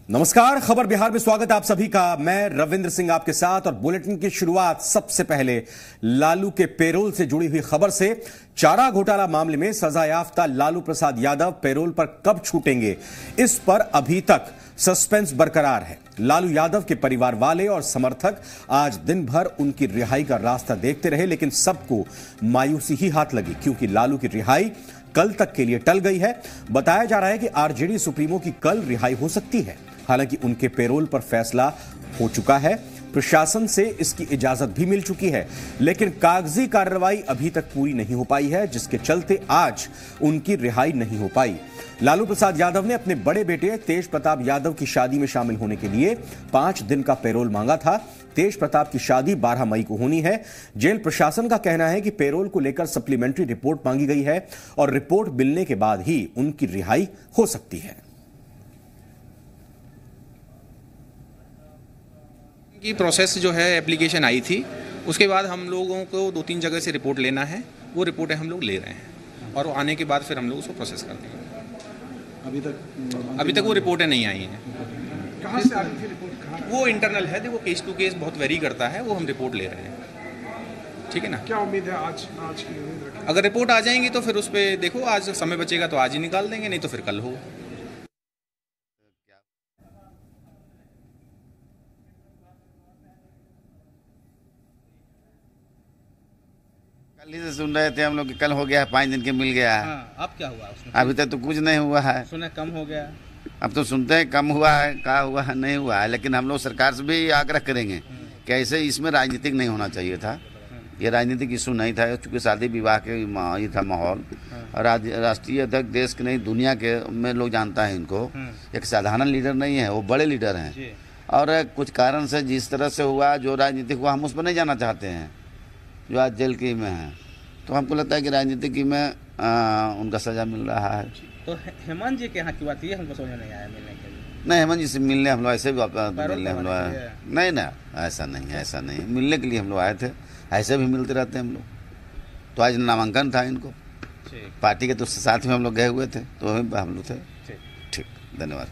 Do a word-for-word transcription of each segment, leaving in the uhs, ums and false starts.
नमस्कार, खबर बिहार में स्वागत है आप सभी का। मैं रविंद्र सिंह आपके साथ और बुलेटिन की शुरुआत सबसे पहले लालू के पेरोल से जुड़ी हुई खबर से। चारा घोटाला मामले में सजायाफ्ता लालू प्रसाद यादव पेरोल पर कब छूटेंगे, इस पर अभी तक सस्पेंस बरकरार है। लालू यादव के परिवार वाले और समर्थक आज दिन भर उनकी रिहाई का रास्ता देखते रहे, लेकिन सबको मायूसी ही हाथ लगी क्योंकि लालू की रिहाई कल तक के लिए टल गई है। बताया जा रहा है कि आरजेडी सुप्रीमो की कल रिहाई हो सकती है। हालांकि उनके पेरोल पर फैसला हो चुका है, प्रशासन से इसकी इजाजत भी मिल चुकी है, लेकिन कागजी कार्रवाई अभी तक पूरी नहीं हो पाई है, जिसके चलते आज उनकी रिहाई नहीं हो पाई। लालू प्रसाद यादव ने अपने बड़े बेटे तेज प्रताप यादव की शादी में शामिल होने के लिए पांच दिन का पेरोल मांगा था। तेज प्रताप की शादी बारह मई को होनी है। जेल प्रशासन का कहना है कि पेरोल को लेकर सप्लीमेंट्री रिपोर्ट मांगी गई है और रिपोर्ट मिलने के बाद ही उनकी रिहाई हो सकती है। की प्रोसेस जो है एप्लीकेशन आई थी, उसके बाद हम लोगों को दो तीन जगह से रिपोर्ट लेना है। वो रिपोर्टें हम लोग ले रहे हैं और आने के बाद फिर हम लोग उसको प्रोसेस कर देंगे। अभी तक अभी तक वो रिपोर्टें नहीं आई हैं। कहाँ से आ रही थी रिपोर्ट? कहाँ? वो इंटरनल है, देखो केस टू केस बहुत वेरी करता है, वो हम रिपोर्ट ले रहे हैं। ठीक है ना? क्या उम्मीद है आज आज की उम्मीद रखें? अगर रिपोर्ट आ जाएंगी तो फिर उस पर देखो, आज समय बचेगा तो आज ही निकाल देंगे, नहीं तो फिर कल होगा। कल ही से सुन रहे थे हम लोग कि कल हो गया है, पाँच दिन के मिल गया है। हाँ, अब क्या हुआ उसमें? अभी तक तो कुछ नहीं हुआ है। सुना कम हो गया। अब तो सुनते हैं कम हुआ है, क्या हुआ है, नहीं हुआ है। लेकिन हम लोग सरकार से भी आग्रह करेंगे कि ऐसे इसमें राजनीतिक नहीं होना चाहिए था। ये राजनीतिक इशू नहीं था, चूँकि शादी विवाह के ये था माहौल। और राष्ट्रीय अध्यक्ष देश के नहीं दुनिया के में लोग जानता है इनको। एक साधारण लीडर नहीं है, वो बड़े लीडर हैं। और कुछ कारण से जिस तरह से हुआ, जो राजनीतिक हुआ, हम उस पर नहीं जाना चाहते हैं, जो आज जेल की में है। तो हमको लगता है कि राजनीतिक की में आ, उनका सजा मिल रहा है। तो हेमंत जी के यहाँ की बात ये हमको समझ नहीं आया मिलने के लिए। नहीं, हेमंत जी से मिलने हम लोग ऐसे भी मिलने हम लोग नहीं ना, ऐसा नहीं ऐसा नहीं मिलने के लिए हम लोग आए थे, ऐसे भी मिलते रहते हैं हम लोग। तो आज नामांकन था इनको, पार्टी के तो साथ में हम लोग गए हुए थे, तो हम लोग थे। ठीक, धन्यवाद।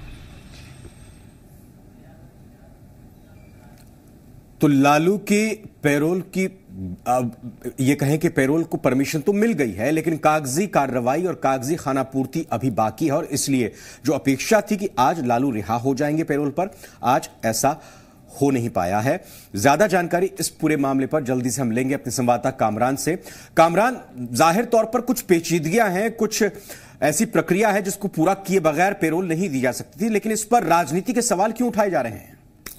तो लालू की पेरोल की अब ये कहें कि पेरोल को परमिशन तो मिल गई है, लेकिन कागजी कार्रवाई और कागजी खानापूर्ति अभी बाकी है और इसलिए जो अपेक्षा थी कि आज लालू रिहा हो जाएंगे पेरोल पर, आज ऐसा हो नहीं पाया है। ज्यादा जानकारी इस पूरे मामले पर जल्दी से हम लेंगे अपने संवाददाता कामरान से। कामरान, जाहिर तौर पर कुछ पेचीदगियां हैं, कुछ ऐसी प्रक्रिया है जिसको पूरा किए बगैर पेरोल नहीं दी जा सकती थी, लेकिन इस पर राजनीति के सवाल क्यों उठाए जा रहे हैं?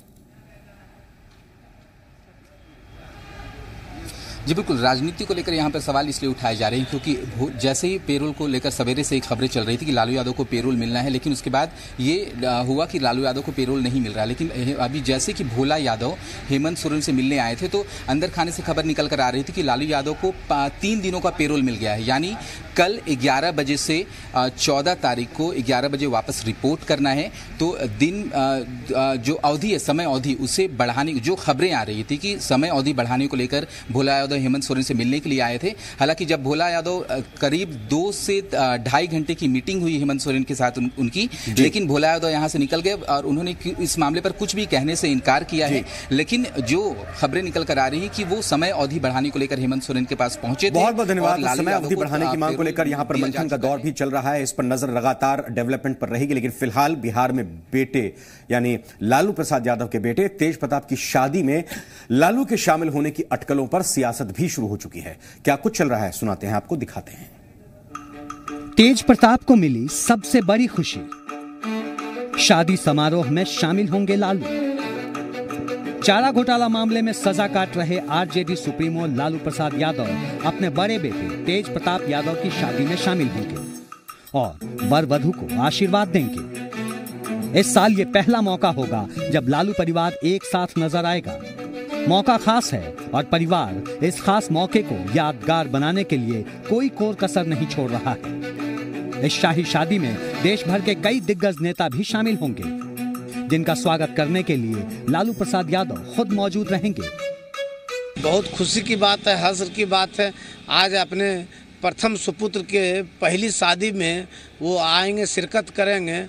जी बिल्कुल, राजनीति को लेकर यहाँ पर सवाल इसलिए उठाए जा रहे हैं क्योंकि जैसे ही पेरोल को लेकर सवेरे से एक खबरें चल रही थी कि लालू यादव को पेरोल मिलना है, लेकिन उसके बाद ये हुआ कि लालू यादव को पेरोल नहीं मिल रहा है। लेकिन अभी जैसे कि भोला यादव हेमंत सोरेन से मिलने आए थे तो अंदर खाने से खबर निकल कर आ रही थी कि लालू यादव को तीन दिनों का पेरोल मिल गया है। यानी कल ग्यारह बजे से चौदह तारीख को ग्यारह बजे वापस रिपोर्ट करना है। तो दिन जो अवधि है, समय अवधि, उसे बढ़ाने, जो खबरें आ रही थी कि समय अवधि बढ़ाने को लेकर भोला यादव हेमंत सोरेन से मिलने के लिए आए थे। हालांकि जब भोला यादव करीब दो से ढाई घंटे की मीटिंग हुई हेमंत सोरेन के साथ उन, उनकी, लेकिन भोला यादव यहां से निकल गए और उन्होंने इस मामले पर कुछ भी कहने से इनकार किया है। लेकिन जो खबरें निकल कर आ रही है कि वो समय अवधि बढ़ाने को लेकर हेमंत सोरेन के पास पहुंचे थे। बहुत बहुत धन्यवाद। समय अवधि बढ़ाने की मांग को लेकर यहां पर मंथन का दौर भी चल रहा है, इस पर नजर लगातार डेवलपमेंट पर रहेगी। लेकिन फिलहाल बिहार में बेटे यानी लालू प्रसाद यादव के बेटे तेज प्रताप की शादी में लालू के शामिल होने की अटकलों पर सियासत भी शुरू हो चुकी है। क्या कुछ चल रहा है, सुनाते हैं आपको, दिखाते हैं। तेज प्रताप को मिली सबसे बड़ी खुशी, शादी समारोह में शामिल होंगे लालू। चारा घोटाला मामले में सजा काट रहे आरजेडी सुप्रीमो लालू प्रसाद यादव अपने बड़े बेटे तेज प्रताप यादव की शादी में शामिल होंगे और वर वधू को आशीर्वाद देंगे। इस साल ये पहला मौका होगा जब लालू परिवार एक साथ नजर आएगा। मौका खास है और परिवार इस खास मौके को यादगार बनाने के लिए कोई कोर कसर नहीं छोड़ रहा है। इस शाही शादी में देश भर के कई दिग्गज नेता भी शामिल होंगे, जिनका स्वागत करने के लिए लालू प्रसाद यादव खुद मौजूद रहेंगे। बहुत खुशी की बात है, हर्ष की बात है। आज अपने प्रथम सुपुत्र के पहली शादी में वो आएंगे, शिरकत करेंगे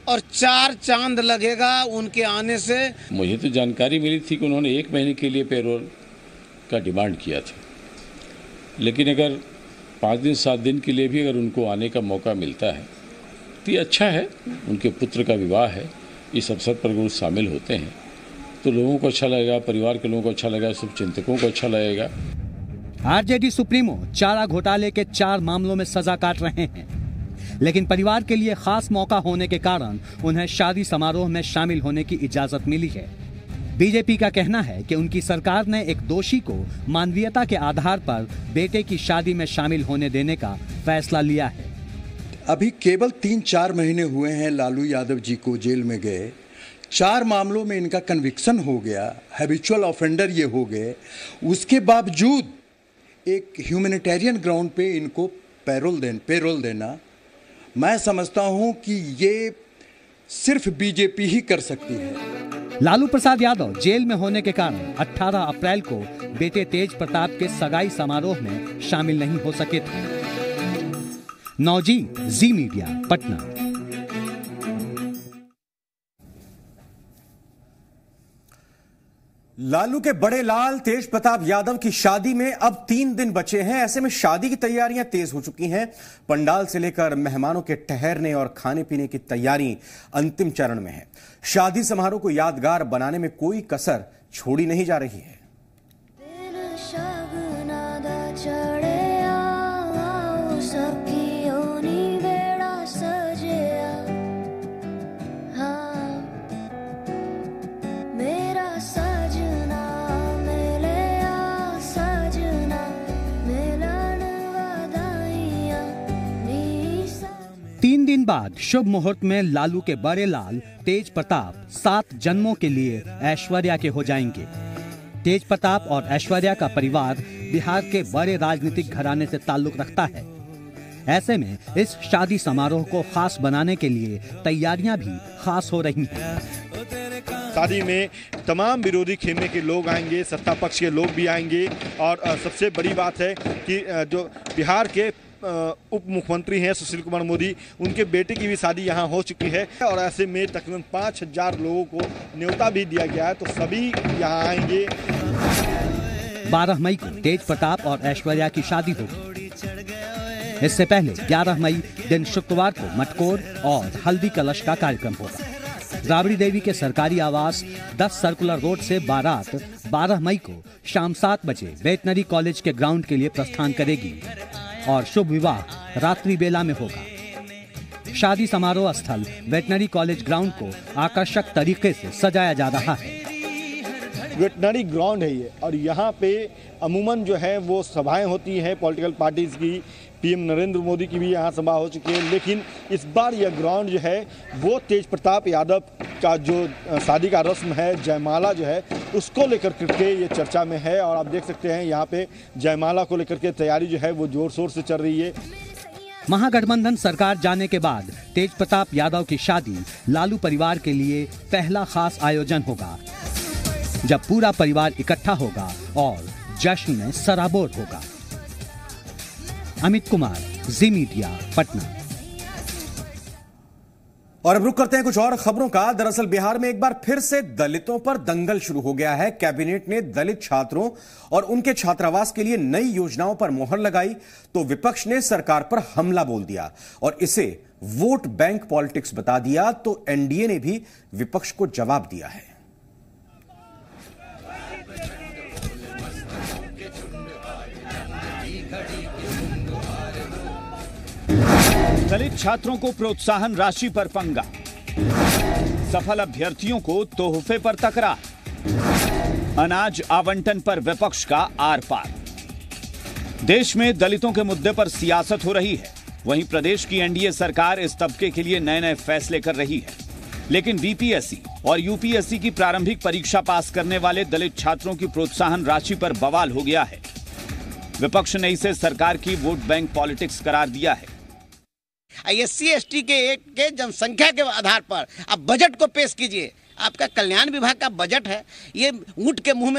और चार चांद लगेगा उनके आने से। मुझे तो जानकारी मिली थी कि उन्होंने एक महीने के लिए पेरोल का डिमांड किया था, लेकिन अगर पाँच दिन सात दिन के लिए भी अगर उनको आने का मौका मिलता है तो ये अच्छा है। उनके पुत्र का विवाह है, इस अवसर पर वो शामिल होते हैं तो लोगों को अच्छा लगेगा, परिवार के लोगों को अच्छा लगेगा, सब चिंतकों को अच्छा लगेगा। आरजेडी सुप्रीमो चारा घोटाले के चार मामलों में सजा काट रहे हैं, लेकिन परिवार के लिए खास मौका होने के कारण उन्हें शादी समारोह में शामिल होने की इजाजत मिली है। बीजेपी का कहना है कि उनकी सरकार ने एक दोषी को मानवीयता के आधार पर बेटे की शादी में शामिल होने देने का फैसला लिया है। अभी केवल तीन चार महीने हुए हैं लालू यादव जी को जेल में गए, चार मामलों में इनका कन्विक्शन हो गया, हैबिचुअल ऑफेंडर ये हो गए, उसके बावजूद एक ह्यूमैनिटेरियन ग्राउंड पे इनको पैरोल देन पेरोल देना, मैं समझता हूं कि ये सिर्फ बीजेपी ही कर सकती है। लालू प्रसाद यादव जेल में होने के कारण अठारह अप्रैल को बेटे तेज प्रताप के सगाई समारोह में शामिल नहीं हो सके थे। नवजीत, जी मीडिया, पटना। लालू के बड़े लाल तेज प्रताप यादव की शादी में अब तीन दिन बचे हैं। ऐसे में शादी की तैयारियां तेज हो चुकी हैं। पंडाल से लेकर मेहमानों के ठहरने और खाने पीने की तैयारी अंतिम चरण में है। शादी समारोह को यादगार बनाने में कोई कसर छोड़ी नहीं जा रही है। तीन दिन बाद शुभ मुहूर्त में लालू के बड़े लाल तेज प्रताप सात जन्मों के लिए ऐश्वर्या के हो जाएंगे। तेज प्रताप और ऐश्वर्या का परिवार बिहार के बड़े राजनीतिक घराने से ताल्लुक रखता है। ऐसे में इस शादी समारोह को खास बनाने के लिए तैयारियां भी खास हो रही हैं। शादी में तमाम विरोधी खेमे के लोग आएंगे, सत्ता पक्ष के लोग भी आएंगे और सबसे बड़ी बात है कि जो बिहार के उप मुख्यमंत्री हैं सुशील कुमार मोदी, उनके बेटे की भी शादी यहां हो चुकी है और ऐसे में तकरीबन पाँच हजार लोगों को न्योता भी दिया गया है, तो सभी यहां आएंगे। बारह मई को तेज प्रताप और ऐश्वर्या की शादी होगी। इससे पहले ग्यारह मई दिन शुक्रवार को मटकोर और हल्दी कलश का कार्यक्रम होगा। राबड़ी देवी के सरकारी आवास दस सर्कुलर रोड से बारात बारह मई को शाम सात बजे वेटनरी कॉलेज के ग्राउंड के लिए प्रस्थान करेगी और शुभ विवाह रात्रि बेला में होगा। शादी समारोह स्थल वेटनरी कॉलेज ग्राउंड को आकर्षक तरीके से सजाया जा रहा है। वेटनरी ग्राउंड है ये और यहाँ पे अमूमन जो है वो सभाएं होती हैं पॉलिटिकल पार्टीज की। पीएम नरेंद्र मोदी की भी यहाँ सभा हो चुकी है, लेकिन इस बार यह ग्राउंड जो है वो तेज प्रताप यादव का जो शादी का रस्म है, जयमाला जो है, उसको लेकर के ये चर्चा में है। और आप देख सकते हैं यहाँ पे जयमाला को लेकर के तैयारी जो है वो जोर शोर से चल रही है। महागठबंधन सरकार जाने के बाद तेज प्रताप यादव की शादी लालू परिवार के लिए पहला खास आयोजन होगा, जब पूरा परिवार इकट्ठा होगा और जश्न में सराबोर होगा। अमित कुमार, जी मीडिया, पटना। और अब रुक करते हैं कुछ और खबरों का। दरअसल बिहार में एक बार फिर से दलितों पर दंगल शुरू हो गया है। कैबिनेट ने दलित छात्रों और उनके छात्रावास के लिए नई योजनाओं पर मोहर लगाई तो विपक्ष ने सरकार पर हमला बोल दिया और इसे वोट बैंक पॉलिटिक्स बता दिया। तो एनडीए ने भी विपक्ष को जवाब दिया है। दलित छात्रों को प्रोत्साहन राशि पर पंगा, सफल अभ्यर्थियों को तोहफे पर तकरार, अनाज आवंटन पर विपक्ष का आर पार। देश में दलितों के मुद्दे पर सियासत हो रही है, वहीं प्रदेश की एनडीए सरकार इस तबके के लिए नए नए फैसले कर रही है। लेकिन बीपीएससी और यूपीएससी की प्रारंभिक परीक्षा पास करने वाले दलित छात्रों की प्रोत्साहन राशि पर बवाल हो गया है। विपक्ष ने इसे सरकार की वोट बैंक पॉलिटिक्स करार दिया है। एस सी एस टी के एक के जनसंख्या के आधार पर आप बजट को पेश कीजिए। आपका कल्याण विभाग का बजट है, ये ऊंट के मुंह में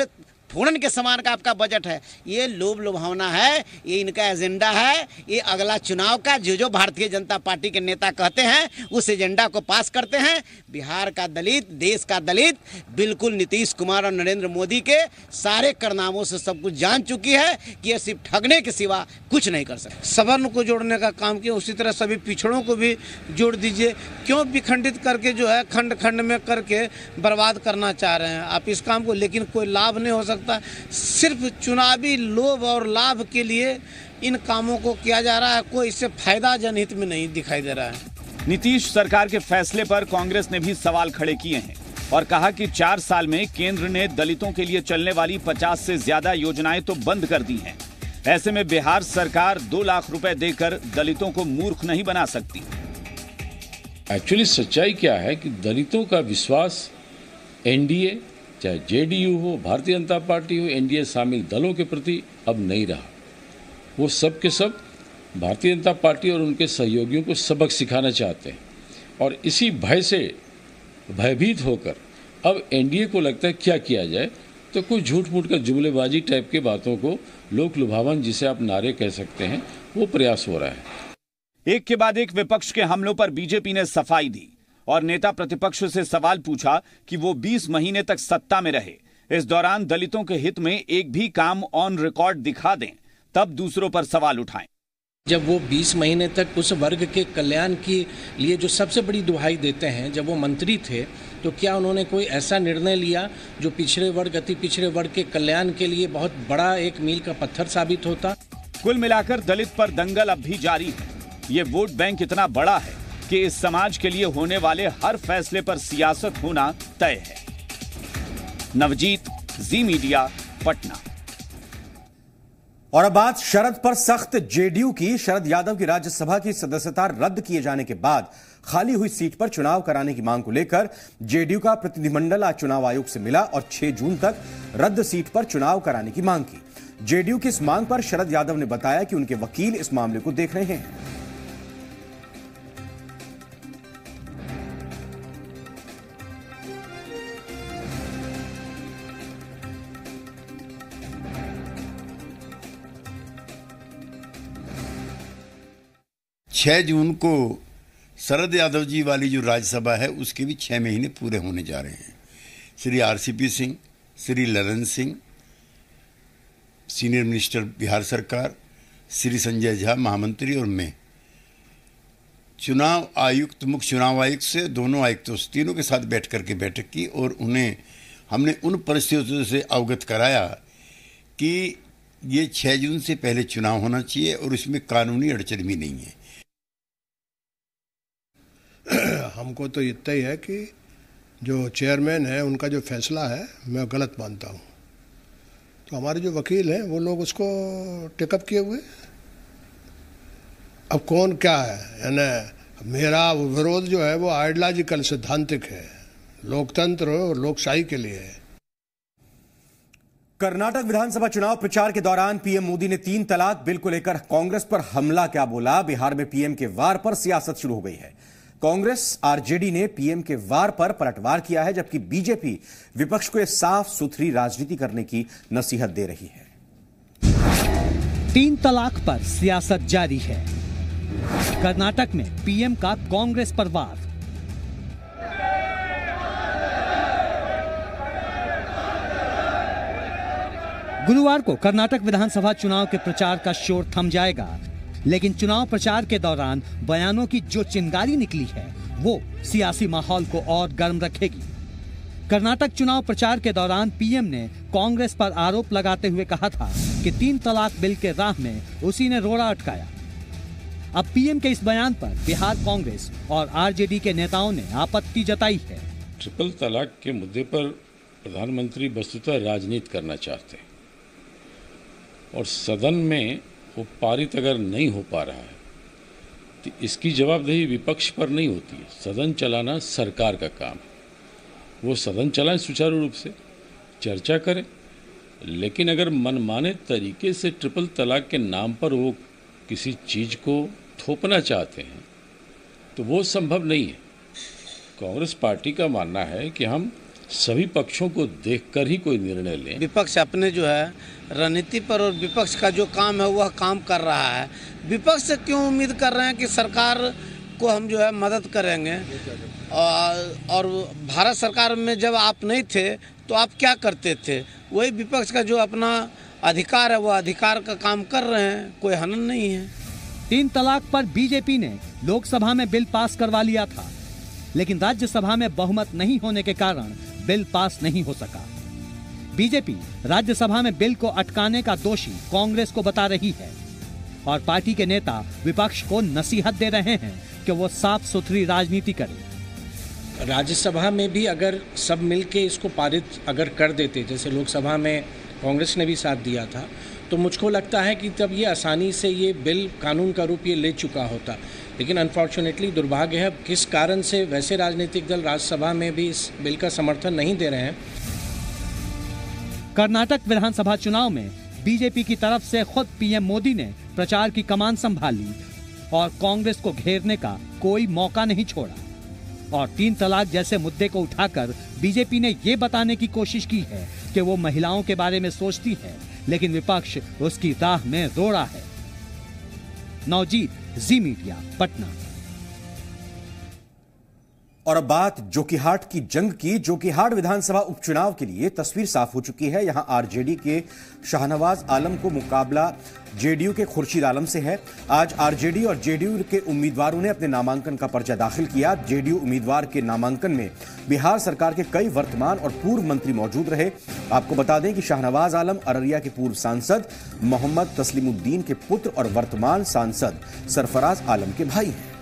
फोड़न के समान का आपका बजट है। ये लोभ लुभावना है, ये इनका एजेंडा है। ये अगला चुनाव का जो जो भारतीय जनता पार्टी के नेता कहते हैं उस एजेंडा को पास करते हैं। बिहार का दलित, देश का दलित बिल्कुल नीतीश कुमार और नरेंद्र मोदी के सारे कारनामों से सब कुछ जान चुकी है कि ये सिर्फ ठगने के सिवा कुछ नहीं कर सकते। सवर्ण को जोड़ने का काम किया, उसी तरह सभी पिछड़ों को भी जोड़ दीजिए। क्यों विखंडित करके जो है खंड खंड में करके बर्बाद करना चाह रहे हैं आप इस काम को, लेकिन कोई लाभ नहीं हो सकता। सिर्फ चुनावी लोभ और लाभ के लिए इन कामों को किया जा रहा है, कोई इससे फायदा जनहित में नहीं दिखाई दे रहा है। नीतीश सरकार के फैसले पर कांग्रेस ने भी सवाल खड़े किए हैं और कहा कि चार साल में केंद्र ने दलितों के लिए चलने वाली पचास से ज्यादा योजनाएं तो बंद कर दी हैं। ऐसे में बिहार सरकार दो लाख रुपए देकर दलितों को मूर्ख नहीं बना सकती। एक्चुअली सच्चाई क्या है कि दलितों का विश्वास एनडीए, चाहे जेडीयू हो, भारतीय जनता पार्टी हो, एनडीए शामिल दलों के प्रति अब नहीं रहा। वो सब के सब भारतीय जनता पार्टी और उनके सहयोगियों को सबक सिखाना चाहते हैं और इसी भय से भयभीत होकर अब एनडीए को लगता है क्या किया जाए, तो कुछ झूठ मूठ का जुमलेबाजी टाइप के बातों को, लोक लुभावन जिसे आप नारे कह सकते हैं, वो प्रयास हो रहा है। एक के बाद एक विपक्ष के हमलों पर बीजेपी ने सफाई दी और नेता प्रतिपक्ष से सवाल पूछा कि वो बीस महीने तक सत्ता में रहे, इस दौरान दलितों के हित में एक भी काम ऑन रिकॉर्ड दिखा दें, तब दूसरों पर सवाल उठाएं। जब वो बीस महीने तक उस वर्ग के कल्याण के लिए जो सबसे बड़ी दुहाई देते हैं, जब वो मंत्री थे, तो क्या उन्होंने कोई ऐसा निर्णय लिया जो पिछड़े वर्ग, अति पिछड़े वर्ग के कल्याण के लिए बहुत बड़ा एक मील का पत्थर साबित होता? कुल मिलाकर दलित पर दंगल अब भी जारी है। ये वोट बैंक इतना बड़ा है कि इस समाज के लिए होने वाले हर फैसले पर सियासत होना तय है। नवजीत, जी मीडिया, पटना। और अब बात शरद पर सख्त जेडीयू की। शरद यादव की राज्यसभा की सदस्यता रद्द किए जाने के बाद खाली हुई सीट पर चुनाव कराने की मांग को लेकर जेडीयू का प्रतिनिधिमंडल आज चुनाव आयोग से मिला और छह जून तक रद्द सीट पर चुनाव कराने की मांग की। जेडीयू की इस मांग पर शरद यादव ने बताया कि उनके वकील इस मामले को देख रहे हैं। छह जून को शरद यादव जी वाली जो राज्यसभा है उसके भी छह महीने पूरे होने जा रहे हैं। Shri RCP Singh, Shri Lalan Singh senior minister Bihar सरकार, श्री संजय झा महामंत्री और मैं चुनाव आयुक्त, मुख्य चुनाव आयुक्त से दोनों आयुक्तों से तीनों के साथ बैठ करके बैठक की और उन्हें हमने उन परिस्थितियों से अवगत कराया कि ये छह जून से पहले चुनाव होना चाहिए और इसमें कानूनी अड़चन भी नहीं है। हमको तो इतना ही है कि जो चेयरमैन है उनका जो फैसला है मैं गलत मानता हूँ, तो हमारे जो वकील हैं वो लोग उसको टेकअप किए हुए। अब कौन क्या है, यानी मेरा विरोध जो है वो आइडियोलॉजिकल सिद्धांतिक है, लोकतंत्र और लोकशाही के लिए है। कर्नाटक विधानसभा चुनाव प्रचार के दौरान पीएम मोदी ने तीन तलाक बिल को लेकर कांग्रेस पर हमला क्या बोला। बिहार में पीएम के वार पर सियासत शुरू हो गई है। कांग्रेस आरजेडी ने पीएम के वार पर पलटवार किया है, जबकि बीजेपी विपक्ष को साफ सुथरी राजनीति करने की नसीहत दे रही है। तीन तलाक पर सियासत जारी है। कर्नाटक में पीएम का कांग्रेस पर वार। गुरुवार को कर्नाटक विधानसभा चुनाव के प्रचार का शोर थम जाएगा, लेकिन चुनाव प्रचार के दौरान बयानों की जो चिंगारी निकली है वो सियासी माहौल को और गर्म रखेगी। कर्नाटक चुनाव प्रचार के दौरान पीएम ने कांग्रेस पर आरोप लगाते हुए कहा था कि तीन तलाक बिल के राह में उसी ने रोड़ा अटकाया। अब पीएम के इस बयान पर बिहार कांग्रेस और आरजेडी के नेताओं ने आपत्ति जताई है। ट्रिपल तलाक के मुद्दे पर प्रधानमंत्री वस्तुतः राजनीति करना चाहते हैं और सदन में वो पारित अगर नहीं हो पा रहा है तो इसकी जवाबदेही विपक्ष पर नहीं होती है। सदन चलाना सरकार का काम है, वो सदन चलाएं सुचारू रूप से, चर्चा करें, लेकिन अगर मनमाने तरीके से ट्रिपल तलाक के नाम पर वो किसी चीज़ को थोपना चाहते हैं तो वो संभव नहीं है। कांग्रेस पार्टी का मानना है कि हम सभी पक्षों को देखकर ही कोई निर्णय लें। विपक्ष अपने जो है रणनीति पर और विपक्ष का जो काम है वह काम कर रहा है। विपक्ष से क्यों उम्मीद कर रहे हैं कि सरकार को हम जो है मदद करेंगे? और, और भारत सरकार में जब आप नहीं थे तो आप क्या करते थे? वही विपक्ष का जो अपना अधिकार है वह अधिकार का काम कर रहे हैं, कोई हनन नहीं है। तीन तलाक पर बीजेपी ने लोकसभा में बिल पास करवा लिया था, लेकिन राज्यसभा में बहुमत नहीं होने के कारण बिल पास नहीं हो सका। बीजेपी राज्यसभा में बिल को अटकाने का दोषी कांग्रेस को बता रही है और पार्टी के नेता विपक्ष को नसीहत दे रहे हैं कि वो साफ सुथरी राजनीति करे। राज्यसभा में भी अगर सब मिलके इसको पारित अगर कर देते, जैसे लोकसभा में कांग्रेस ने भी साथ दिया था, तो मुझको लगता है कि तब ये आसानी से ये बिल कानून का रूप ये ले चुका होता। लेकिन अनफॉर्चुनेटली दुर्भाग्य है किस कारण से वैसे राजनीतिक दल राज्यसभा में भी इस बिल का समर्थन नहीं दे रहे हैं। कर्नाटक विधानसभा चुनाव में बीजेपी की तरफ से खुद पीएम मोदी ने प्रचार की कमान संभाली और कांग्रेस को घेरने का कोई मौका नहीं छोड़ा और तीन तलाक जैसे मुद्दे को उठाकर बीजेपी ने ये बताने की कोशिश की है कि वो महिलाओं के बारे में सोचती है, लेकिन विपक्ष उसकी राह में रोड़ा है। नवजीत, जी मीडिया, पटना। और अब बात जोकीहाट की जंग की। जोकीहाट विधानसभा उपचुनाव के लिए तस्वीर साफ हो चुकी है। यहां आरजेडी के शाहनवाज आलम को मुकाबला जेडीयू के खुर्शीद आलम से है। आज आरजेडी और जेडीयू के उम्मीदवारों ने अपने नामांकन का पर्चा दाखिल किया। जेडीयू उम्मीदवार के नामांकन में बिहार सरकार के कई वर्तमान और पूर्व मंत्री मौजूद रहे। आपको बता दें कि शाहनवाज आलम अररिया के पूर्व सांसद मोहम्मद तस्लीमुद्दीन के पुत्र और वर्तमान सांसद सरफराज आलम के भाई हैं।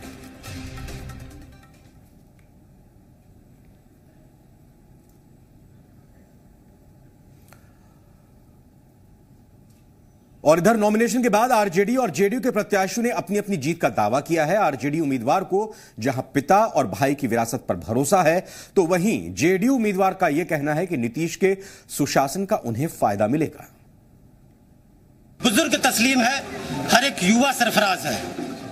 और इधर नॉमिनेशन के बाद आरजेडी और जेडीयू के प्रत्याशियों ने अपनी अपनी जीत का दावा किया है। आरजेडी उम्मीदवार को जहां पिता और भाई की विरासत पर भरोसा है, तो वहीं जेडीयू उम्मीदवार का यह कहना है कि नीतीश के सुशासन का उन्हें फायदा मिलेगा। बुजुर्ग तस्लीम है, हर एक युवा सरफराज है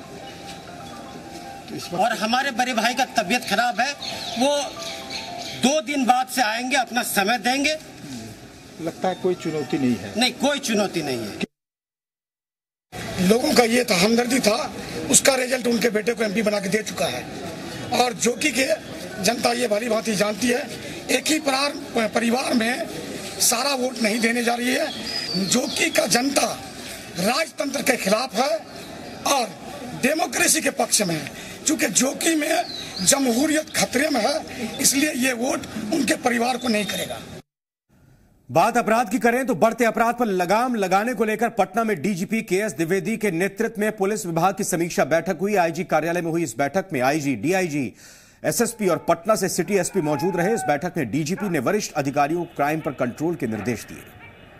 और हमारे बड़े भाई का तबीयत खराब है, वो दो दिन बाद से आएंगे, अपना समय देंगे। लगता है कोई चुनौती नहीं है। नहीं, कोई चुनौती नहीं है। लोगों का ये था, हमदर्दी था, उसका रिजल्ट उनके बेटे को एमपी बना के दे चुका है और जोकी के जनता ये भली भांति जानती है। एक ही परिवार में सारा वोट नहीं देने जा रही है। जोकी का जनता राजतंत्र के खिलाफ है और डेमोक्रेसी के पक्ष में है। चूंकि जोकी में जमहूरियत खतरे में है, इसलिए ये वोट उनके परिवार को नहीं करेगा। बात अपराध की करें तो बढ़ते अपराध पर लगाम लगाने को लेकर पटना में डीजीपी के एस द्विवेदी के नेतृत्व में पुलिस विभाग की समीक्षा बैठक हुई। आईजी कार्यालय में हुई इस बैठक में आईजी, डीआईजी, एसएसपी और पटना से सिटी एसपी मौजूद रहे। इस बैठक में डीजीपी ने वरिष्ठ अधिकारियों को क्राइम पर कंट्रोल के निर्देश दिए।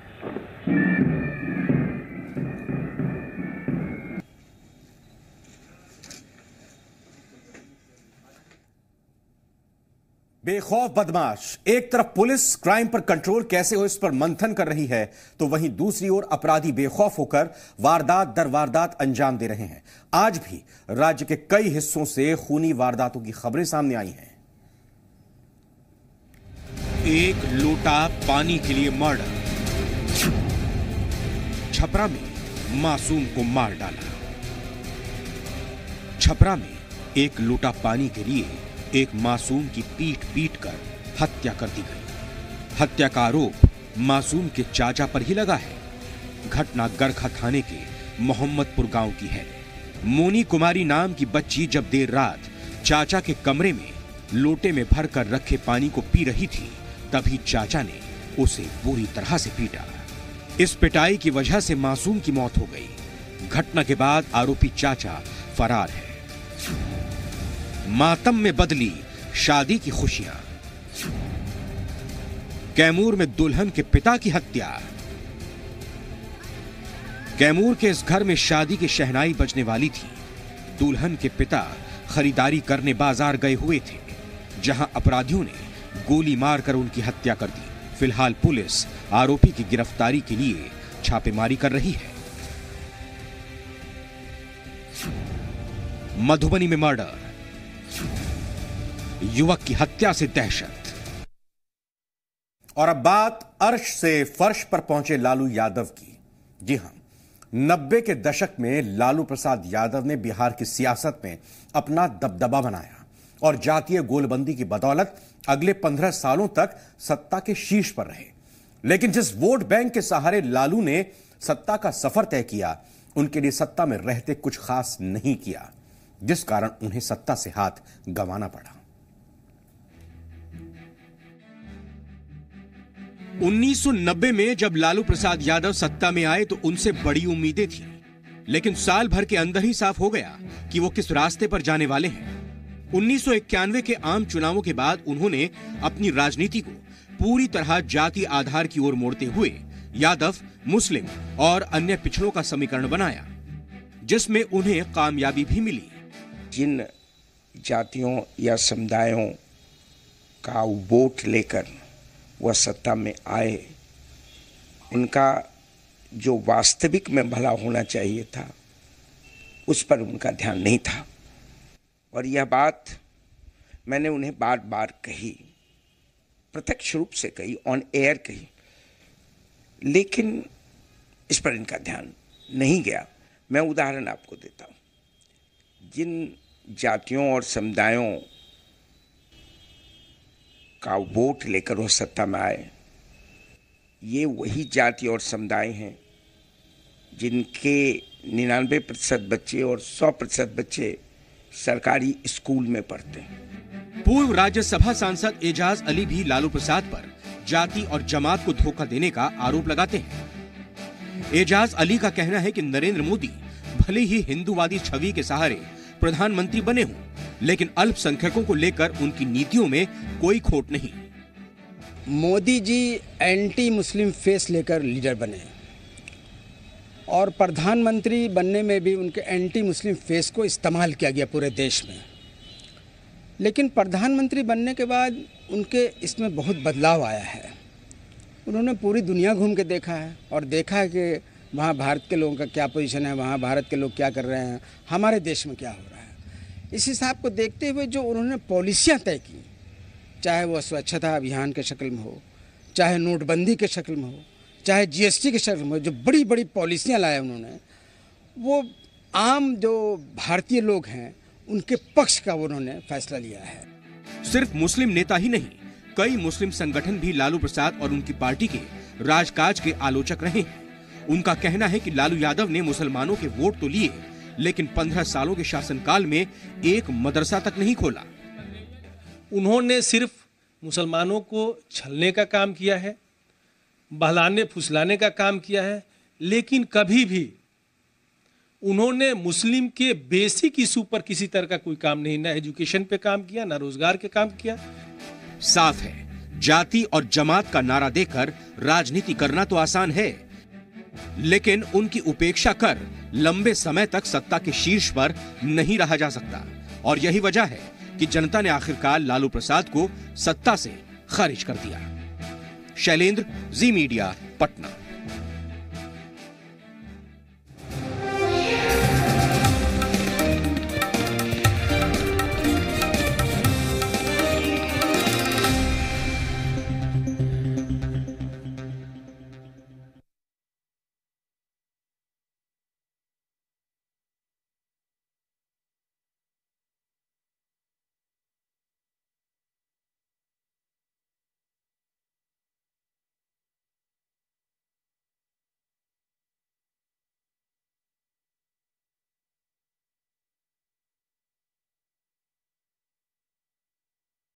बेखौफ बदमाश, एक तरफ पुलिस क्राइम पर कंट्रोल कैसे हो इस पर मंथन कर रही है, तो वहीं दूसरी ओर अपराधी बेखौफ होकर वारदात दर वारदात अंजाम दे रहे हैं। आज भी राज्य के कई हिस्सों से खूनी वारदातों की खबरें सामने आई हैं। एक लोटा पानी के लिए मर्डर, छपरा में मासूम को मार डाला। छपरा में एक लोटा पानी के लिए एक मासूम की पीट पीट कर हत्या कर दी गई। हत्या का आरोप मासूम के चाचा पर ही लगा है। घटना गरखा थाने के मोहम्मदपुर गांव की है। मोनी कुमारी नाम की बच्ची जब देर रात चाचा के कमरे में लोटे में भरकर रखे पानी को पी रही थी, तभी चाचा ने उसे बुरी तरह से पीटा। इस पिटाई की वजह से मासूम की मौत हो गई। घटना के बाद आरोपी चाचा फरार है। मातम में बदली शादी की खुशियां। कैमूर में दुल्हन के पिता की हत्या। कैमूर के इस घर में शादी की शहनाई बजने वाली थी। दुल्हन के पिता खरीदारी करने बाजार गए हुए थे, जहां अपराधियों ने गोली मारकर उनकी हत्या कर दी। फिलहाल पुलिस आरोपी की गिरफ्तारी के लिए छापेमारी कर रही है। मधुबनी में मर्डर, युवक की हत्या से दहशत। और अब बात अर्श से फर्श पर पहुंचे लालू यादव की। जी हां, नब्बे के दशक में लालू प्रसाद यादव ने बिहार की सियासत में अपना दबदबा बनाया और जातीय गोलबंदी की बदौलत अगले पंद्रह सालों तक सत्ता के शीर्ष पर रहे। लेकिन जिस वोट बैंक के सहारे लालू ने सत्ता का सफर तय किया, उनके लिए सत्ता में रहते कुछ खास नहीं किया, जिस कारण उन्हें सत्ता से हाथ गंवाना पड़ा। उन्नीस सौ नब्बे में जब लालू प्रसाद यादव सत्ता में आए तो उनसे बड़ी उम्मीदें थी, लेकिन साल भर के अंदर ही साफ हो गया कि वो किस रास्ते पर जाने वाले हैं। उन्नीस सौ इक्यानवे के आम चुनावों के बाद उन्होंने अपनी राजनीति को पूरी तरह जाति आधार की ओर मोड़ते हुए यादव, मुस्लिम और अन्य पिछड़ों का समीकरण बनाया, जिसमें उन्हें कामयाबी भी मिली। जिन जातियों या समुदायों का वोट लेकर वह सत्ता में आए, उनका जो वास्तविक में भला होना चाहिए था, उस पर उनका ध्यान नहीं था। और यह बात मैंने उन्हें बार बार कही, प्रत्यक्ष रूप से कही, ऑन एयर कही, लेकिन इस पर इनका ध्यान नहीं गया। मैं उदाहरण आपको देता हूँ। जिन जातियों और समुदायों का वोट लेकर वो सत्ता में आए, ये वही जाति और समुदाय हैं जिनके निन्यानवे प्रतिशत बच्चे और सौ प्रतिशत बच्चे सरकारी स्कूल में पढ़ते हैं। पूर्व राज्यसभा सांसद एजाज अली भी लालू प्रसाद पर जाति और जमात को धोखा देने का आरोप लगाते हैं। एजाज अली का कहना है कि नरेंद्र मोदी भले ही हिंदूवादी छवि के सहारे प्रधानमंत्री बने हों, लेकिन अल्पसंख्यकों को लेकर उनकी नीतियों में कोई खोट नहीं। Modi ji anti Muslim face लेकर लीडर बने और प्रधानमंत्री बनने में भी उनके एंटी मुस्लिम फेस को इस्तेमाल किया गया पूरे देश में। लेकिन प्रधानमंत्री बनने के बाद उनके इसमें बहुत बदलाव आया है। उन्होंने पूरी दुनिया घूम के देखा है और देखा है कि वहाँ भारत के लोगों का क्या पोजीशन है, वहाँ भारत के लोग क्या कर रहे हैं, हमारे देश में क्या हो रहा है। इस हिसाब को देखते हुए जो उन्होंने पॉलिसियाँ तय की, चाहे वो स्वच्छता अभियान के शक्ल में हो, चाहे नोटबंदी के शक्ल में हो, चाहे जीएसटी के शक्ल में हो, जो बड़ी बड़ी पॉलिसियाँ लाए उन्होंने, वो आम जो भारतीय लोग हैं उनके पक्ष का उन्होंने फैसला लिया है। सिर्फ मुस्लिम नेता ही नहीं, कई मुस्लिम संगठन भी लालू प्रसाद और उनकी पार्टी के राजकाज के आलोचक रहे हैं। उनका कहना है कि लालू यादव ने मुसलमानों के वोट तो लिए, लेकिन पंद्रह सालों के शासनकाल में एक मदरसा तक नहीं खोला। उन्होंने सिर्फ मुसलमानों को छलने का काम किया है, बहलाने फुसलाने का काम किया है, लेकिन कभी भी उन्होंने मुस्लिम के बेसिक इशू पर किसी तरह का कोई काम नहीं, ना एजुकेशन पे काम किया, ना रोजगार के काम किया। साफ है, जाति और जमात का नारा देकर राजनीति करना तो आसान है, लेकिन उनकी उपेक्षा कर लंबे समय तक सत्ता के शीर्ष पर नहीं रहा जा सकता। और यही वजह है कि जनता ने आखिरकार लालू प्रसाद को सत्ता से खारिज कर दिया। शैलेंद्र, जी मीडिया, पटना।